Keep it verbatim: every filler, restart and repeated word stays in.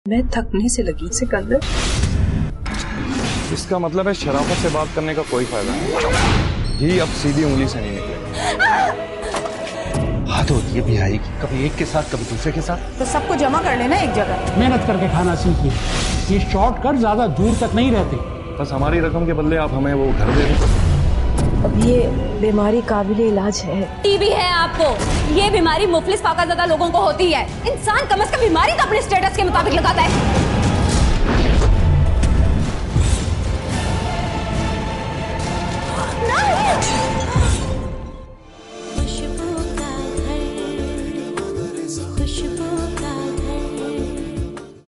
मैं थकने से लगी सिकंदर। इसका मतलब है शराफत से बात करने का कोई फायदा नहीं। ये अब सीधी उंगली से नहीं निकलेगा। हाथ होती है बिहाई की, कभी एक के साथ कभी दूसरे के साथ। तो सबको जमा कर लेना एक जगह। मेहनत करके खाना सीखिए, ये शॉर्टकट ज्यादा दूर तक नहीं रहते। बस हमारी रकम के बदले आप हमें वो घर दे दें। अब ये बीमारी काबिल इलाज है। टीबी है आपको। ये बीमारी मुफलिस पाकाज़ादा लोगों को होती है। इंसान कम से कम बीमारी तो अपने स्टेटस के मुताबिक लगाता है।